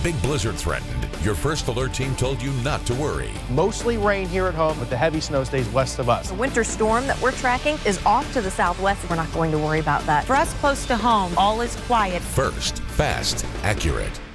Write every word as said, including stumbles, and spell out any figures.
big blizzard threatened, your first alert team told you not to worry. Mostly rain here at home, but the heavy snow stays west of us. The winter storm that we're tracking is off to the southwest. We're not going to worry about that. For us close to home, all is quiet. First, fast, accurate.